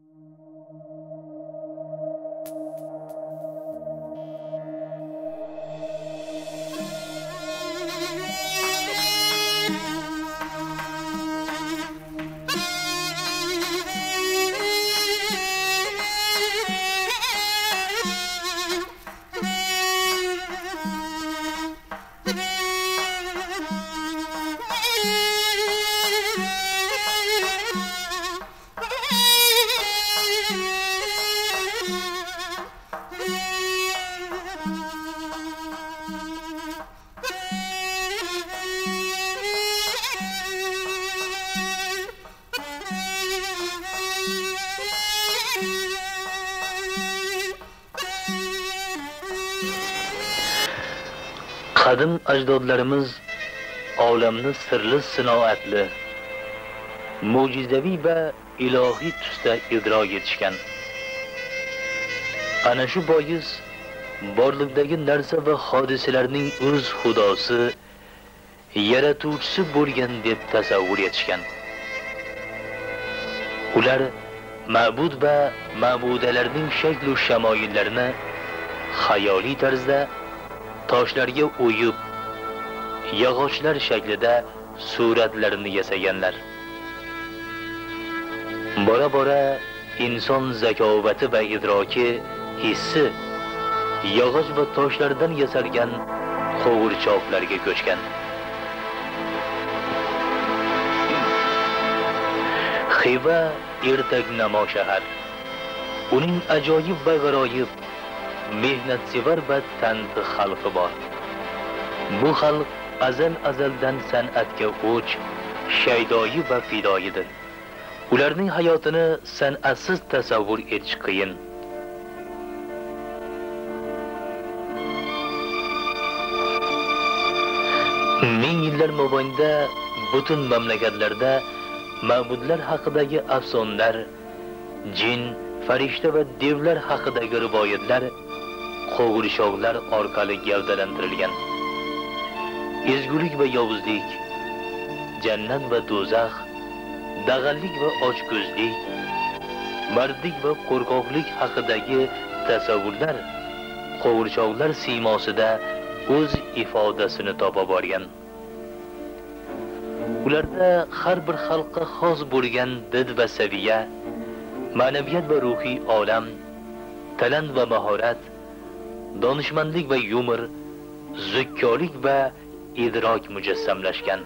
Qadim ajdodlarimiz olamni sirli sinoatli, mo'jizaviy va ilohiy tusda idrok etishgan. Ana shu bois borliqdagi narsa va hodisalarning o'z xudosi, yaratuvchisi bo'lgan deb tasavvur etishgan. Ular ma'bud va ma'budalarning shakl va shamoyillarini xayoliy tarzda toshlarga o'yib, yog'ochlar shaklida suratlarini yasaganlar. Bora-bora inson zakovati va idroki, hissi yog'och va toshlardan yasalgan qo'g'irchoqlarga ko'chgan. Xiva ertagnamo shahar. Uning ajoyib va g'aroyib, mehnatsevar va tanti xalqi bor. Bu xalq azaldan san'atga o'ch, shaydoyi va fidoyidir. Ularning hayotini san'atsiz tasavvur etish qiyin. Ming yillar mobaynida butun mamlakatlarda ma'budlar haqidagi afsonalar, jin, farishta va devlar haqidagi rivoyatlar qo'g'irchoqlar orqali gavdalantirilgan. Ezgulik va yovuzlik, jannat va do'zax, dag'allik va ochko'zlik, mardlik va qo'rqoqlik haqidagi tasavvurlar qo'g'irchoqlar siymosida o'z ifodasini topa borgan. Ularda har bir xalqqa xos bo'lgan did va saviya, ma'naviyat va ruhiy olam, talant va mahorat, donishmandlik va yumor, zukkolik va idrok mujassamlashgan.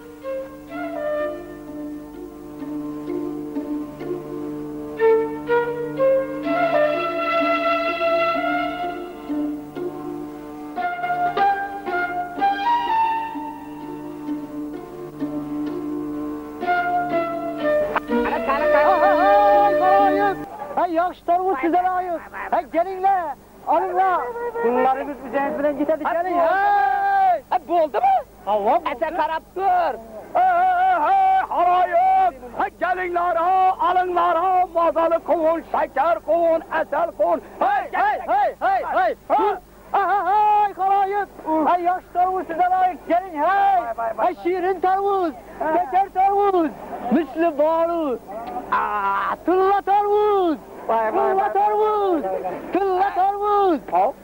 Yaxshi size layık. Gelinler, alınlar. Bunlarımız üzeriniz bilen gitedi gelin. Bo'ldi mi? Asa qarab tur. Harayım. Gelinler, alınlar, mazalı kovun, şeker kovun, asal kovun. Hey. Harayım. Yaxshi tarvuz size layık. Gelin hey. Şirin tarvuz, şeker tarvuz, misli baru. Tilla tarvuz. Tilla tarvuz! Tilla tarvuz!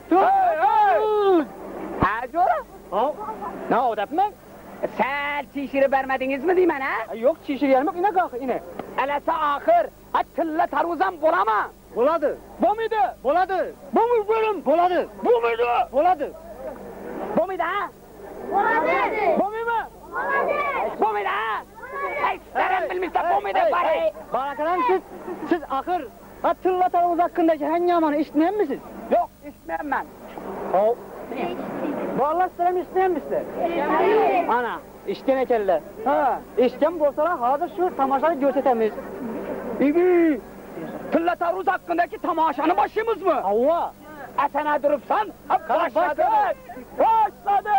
Hacora? Ne odapman? Sal çişirib bermedingizmi deyman ha? Yo'q, çişirganmi? Ine qalq, ine. Alasa axir, tilla tarvuz ham bo'ladimi? Bo'ladi. Bo'lmaydi? Bo'ladi. Bo'lmaydi. Bo'ladi. Bo'lmaydi. Bo'ladi. Bo'lmaydi ha? Bo'ladi. Bo'lmaymi? Bo'ladi. Bo'lmaydi ha? Ay, saram bilmisa bo'lmaydi bari. Barakalan siz axir tilla tarvuz hakkındaki hangamani eshitmaymisiz? Yo'q, eshitmayman. Hop. Vallahi eshitmayapsizlar. Ana, eshitgan ekanlar. Ha, eshitgan bo'lsalar, hozir shu tomoshani ko'rsatamiz. Ibi, tilla tarvuz hakkındaki tamaşanı başımızmı? Avva. Asana durupsan, başladık. Başladık.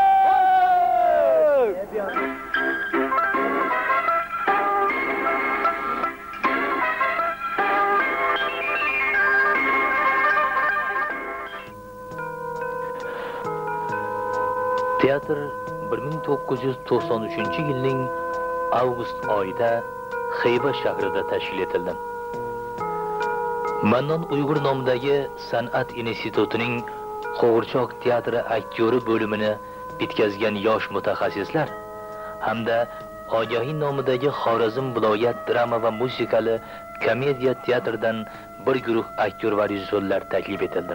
Teatr 1993-yilning avgust oyida Xiva shahrida tashkil etildi. Mannon Uyg'ur nomidagi San'at institutining Qo'g'irchoq teatri aktyori bo'limini bitkazgan yosh mutaxassislar hamda Ogahiy nomidagi Xorazm viloyat drama va musikali komediya teatridan bir guruh aktyor va rejissyorlar taklif etildi.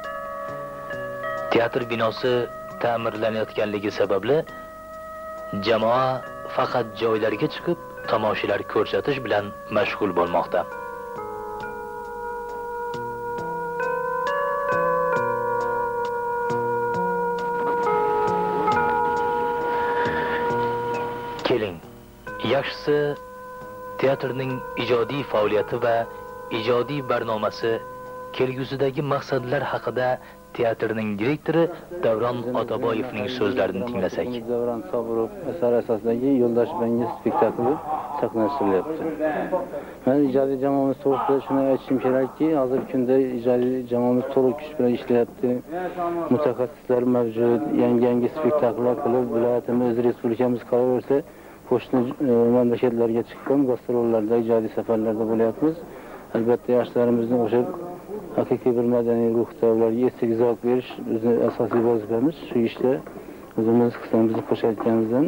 Teatr binosi ta'mirlanayotganligi sababli jamoa faqat joylarga chiqib tomoshalar ko'rsatish bilan mashg'ul bo'lmoqda. Keling, yaxshisi teatrning ijodiy faoliyati va ijodiy barnomasi kelgusidagi maqsadlar haqida teatrning direktori Davron Otaboyevning so'zlarini tinglasak. Davron Sobirov asar asosidagi Yo'ldosh bangi spektakli saqlanilyapti. Men ijodiy jamoamiz to'g'risida shuni aytishim kerakki, hozirgi kunda ijodiy jamoamiz to'liq kuch bilan ishlayapti. Mutaxassislar mavjud, yangi spektakllar qilib, viloyatimiz, respublikamiz qolaversa, qo'shni mamlakatlarga chiqqan gastrollarda, ijodiy safarlarda bo'lyapmiz. Albatta yoshlarimizni o'sha haqiqiy bir madaniy ruhda ularga esdalik zavq berish bizning asosiy vazifamiz. Shu ishda o'zimiz hissamizni qo'shayotganimizdan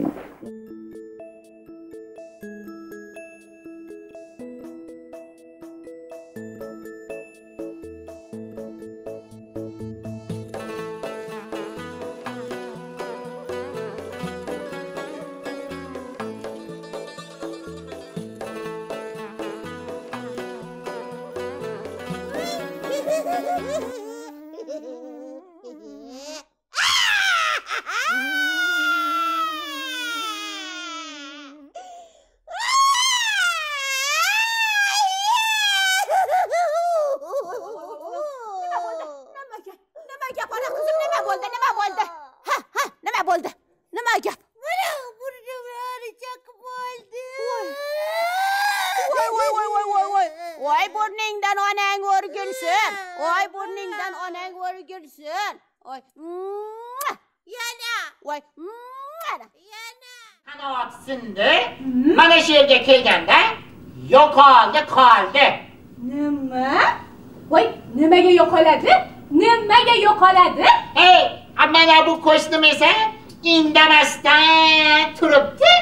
mana shu yerga kelganda yo'qoldi qoldi. Nima? Voy, nimaga yo'qoladi? Nimaga yo'qoladi? Ey, mana bu qo'shnim esa indamasdan turibdi.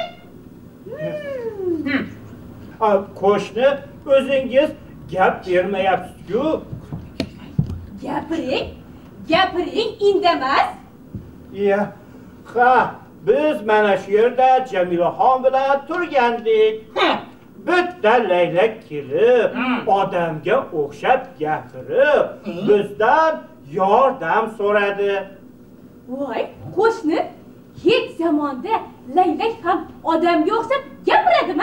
Qo'shni o'zingiz gap bermayapsiz-ku. Gapiring, indamas. Ha, biz mana shu yerda Jamilaxon bilan turgandik. Bitta laylak kelib, odamga o'xshab gapirib, bizdan yordam so'radi. Voy, qo'shni, hech zamonda laylak ham odamga o'xshab gapiradimi?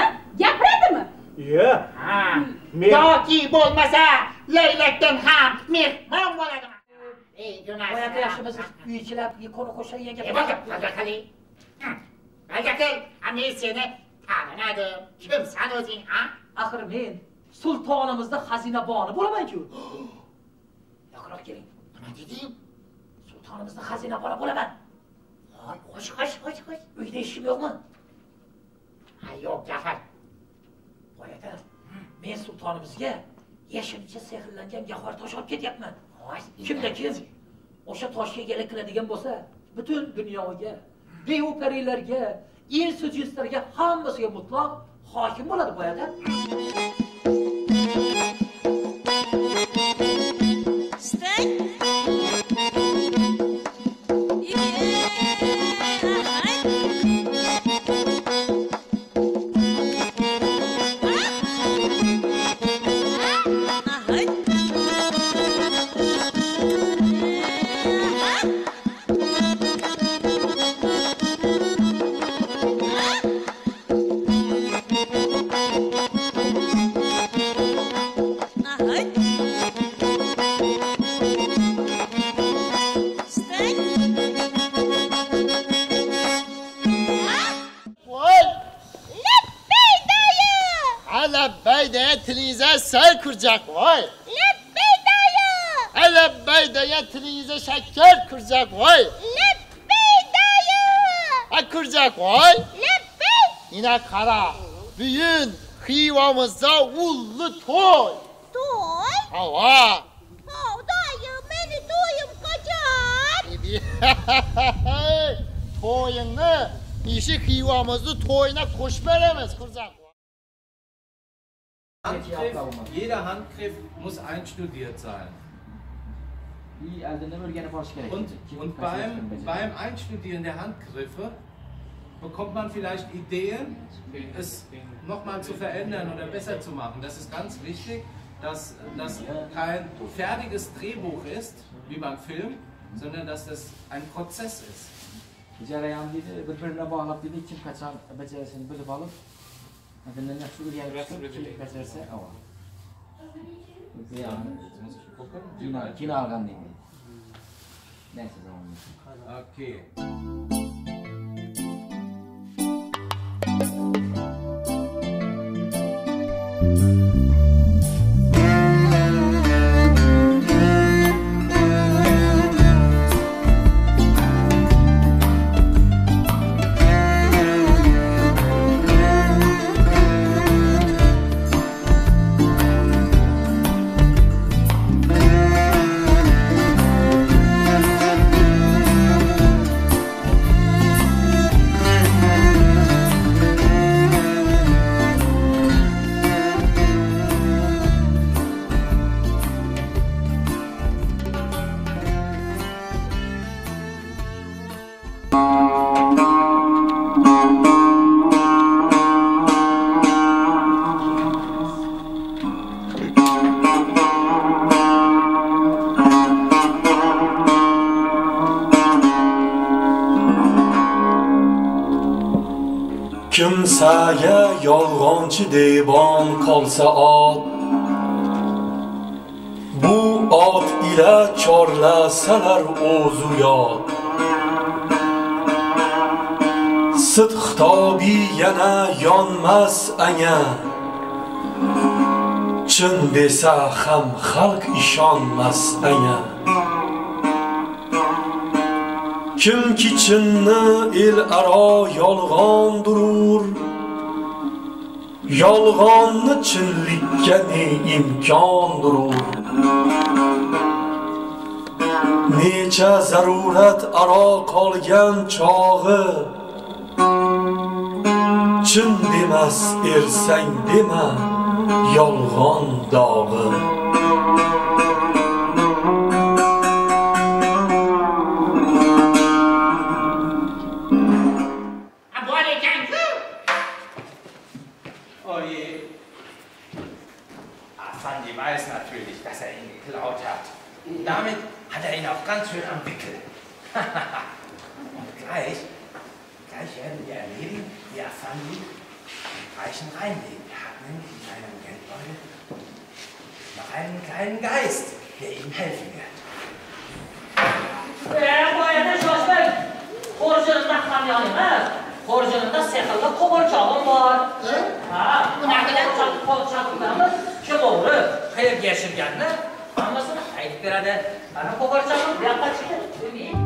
Yoki bo'lmasa laylakdan ham mehmon bo'ladimi? Ey, Boyagi yaxshimiz uychilab, qo'ni qo'shgan yerga qali. Kel, men seni tanimadim. Kimsan o'zing, ha? Axir men sultonimizda xazina boni bo'laman-ku. Yaqinroq keling. Nima deding? Sultonimizda xazina boni bo'laman. Xo'sh. Uyda ishim yo'qmi? Yo'q, gapir. Boyagi men sultonimizga yashincha sehrlangan gavhar tosh olib ketyapman. Kimda kim o'sha toshga egalik qiladigan bo'lsa, butun dunyoga, dev parilarga, insu jinslarga hammasiga mutlaq hokim bo'ladi boyagi. Sel kuracak vay. Lebbey dayı. Lebbey dayı tilize şeker kuracak vay. Lebbey dayı. Kuracak vay. Lebbey. Yine kara. Büyün hivamızda ullu toy. Toy? Hava. Dayım, meni to'yim qachon? To'yingni, eshik hiyvamizni to'yina qo'shib beramiz, Kurzaq. Jeder Handgriff muss einstudiert sein. Und beim Einstudieren der Handgriffe bekommt man vielleicht Ideen, es nochmal zu verändern oder besser zu machen. Das ist ganz wichtig, dass das kein fertiges Drehbuch ist, wie beim Film, sondern dass das ein Prozess ist. Okay. Kimsaga yolg'onchi devon qolsa ot, bu ot ila chorlasalar o'zu yod. Sidq xitobi yana yonmas anga, chin desa ham xalq ishonmas anga. Kimki chinni el aro yolg'on durur, yolg'onni chinlikka ne imkon durur. Necha zarurat aro qolgan chog'i, chin demas ersang dema yolg'on dog'i. Sandy weiß natürlich, dass er ihn geklaut hat. Damit hat er ihn auch ganz schön am Wickel. Und gleich werden wir erleben, wie er Sandy den Reichen reinlegt. Er hat nämlich in seinem Geldbeutel noch einen kleinen Geist, der ihm helfen wird. Xorjununda sehrli qo'g'irchog'im bor. Ha, bunaqilar chaqib-chaqibamiz. Kim o'g'ri, qayerga yashirganini hammasini aytib beradi. Ana qo'g'irchog'im bu yoqqa chiqdi.